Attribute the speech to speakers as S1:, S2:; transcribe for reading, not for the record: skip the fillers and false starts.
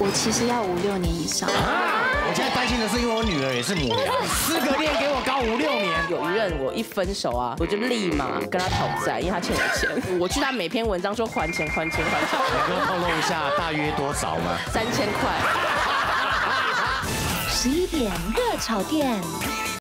S1: 我其实要5、6年以上。
S2: 我现在担心的是，因为我女儿也是母羊，4个恋给我搞5、6年。
S3: 有一任我一分手啊，我就立马跟他讨债，因为他欠我钱。我去他每篇文章说还钱还钱还钱。
S2: 能够透露一下大约多少吗
S3: ？3000块。
S4: 11点热炒店。